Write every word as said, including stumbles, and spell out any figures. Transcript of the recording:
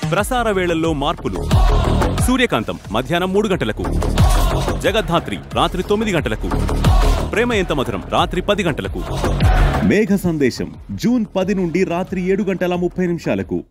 ప్రసార వేళల్లో మార్పులు. సూర్యకాంతం మధ్యాహ్నం మూడు గంటలకు, జగద్ధాత్రి రాత్రి తొమ్మిది గంటలకు, ప్రేమ ఎంత మధురం రాత్రి పది గంటలకు. మేఘ సందేశం జూన్ పది నుండి రాత్రి ఏడు గంటల ముప్పై నిమిషాలకు.